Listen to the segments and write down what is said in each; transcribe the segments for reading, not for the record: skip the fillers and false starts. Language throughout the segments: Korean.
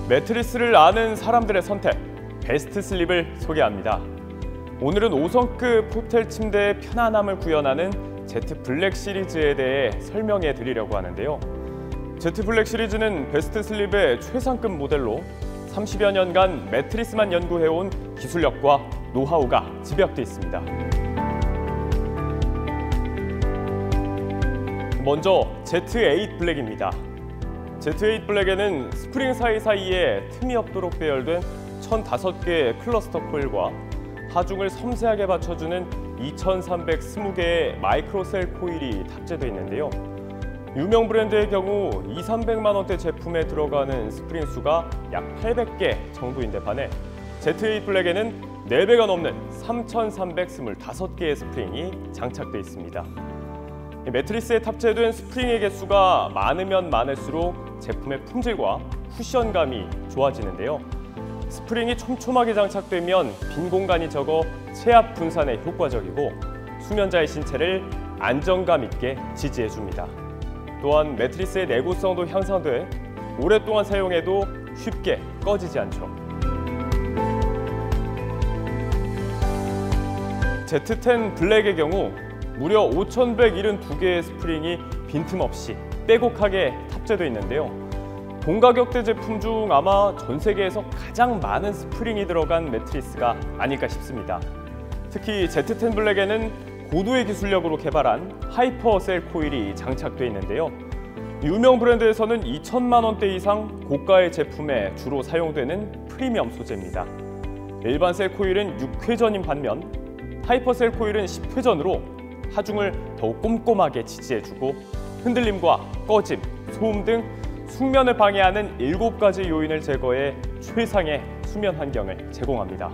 매트리스를 아는 사람들의 선택, 베스트 슬립을 소개합니다. 오늘은 5성급 호텔 침대의 편안함을 구현하는 Z 블랙 시리즈에 대해 설명해 드리려고 하는데요. Z 블랙 시리즈는 베스트 슬립의 최상급 모델로 30여 년간 매트리스만 연구해온 기술력과 노하우가 집약돼 있습니다. 먼저 Z8 블랙입니다. Z8 블랙에는 스프링 사이사이에 틈이 없도록 배열된 1005개의 클러스터 코일과 하중을 섬세하게 받쳐주는 2320개의 마이크로셀 코일이 탑재되어 있는데요. 유명 브랜드의 경우 200~300만 원대 제품에 들어가는 스프링 수가 약 800개 정도인데 반해 Z8 블랙에는 4배가 넘는 3325개의 스프링이 장착되어 있습니다. 매트리스에 탑재된 스프링의 개수가 많으면 많을수록 제품의 품질과 쿠션감이 좋아지는데요. 스프링이 촘촘하게 장착되면 빈 공간이 적어 체압 분산에 효과적이고 수면자의 신체를 안정감 있게 지지해줍니다. 또한 매트리스의 내구성도 향상돼 오랫동안 사용해도 쉽게 꺼지지 않죠. Z10 블랙의 경우 무려 5172개의 스프링이 빈틈없이 빼곡하게 탑재되어 있는데요. 동가격대 제품 중 아마 전 세계에서 가장 많은 스프링이 들어간 매트리스가 아닐까 싶습니다. 특히 Z10 블랙에는 고도의 기술력으로 개발한 하이퍼셀 코일이 장착되어 있는데요. 유명 브랜드에서는 2천만 원대 이상 고가의 제품에 주로 사용되는 프리미엄 소재입니다. 일반 셀 코일은 6회전인 반면 하이퍼셀 코일은 10회전으로 하중을 더욱 꼼꼼하게 지지해주고 흔들림과 꺼짐, 소음 등 숙면을 방해하는 7가지 요인을 제거해 최상의 수면 환경을 제공합니다.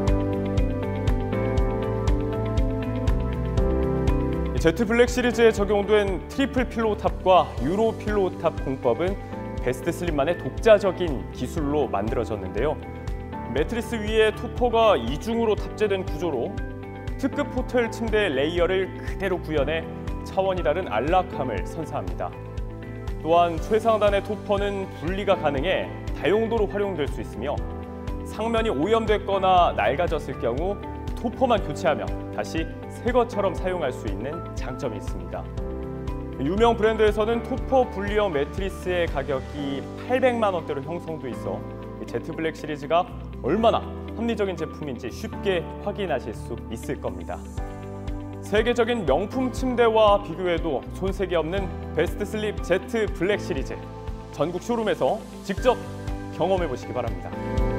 Z 블랙 시리즈에 적용된 트리플 필로우 탑과 유로 필로우 탑 공법은 베스트 슬립만의 독자적인 기술로 만들어졌는데요. 매트리스 위에 토퍼가 이중으로 탑재된 구조로 특급 호텔 침대 레이어를 그대로 구현해 차원이 다른 안락함을 선사합니다. 또한 최상단의 토퍼는 분리가 가능해 다용도로 활용될 수 있으며 상면이 오염됐거나 낡아졌을 경우 토퍼만 교체하며 다시 새 것처럼 사용할 수 있는 장점이 있습니다. 유명 브랜드에서는 토퍼 분리형 매트리스의 가격이 800만 원대로 형성돼 있어 Z 블랙 시리즈가 얼마나 합리적인 제품인지 쉽게 확인하실 수 있을 겁니다. 세계적인 명품 침대와 비교해도 손색이 없는 베스트 슬립 Z 블랙 시리즈 전국 쇼룸에서 직접 경험해 보시기 바랍니다.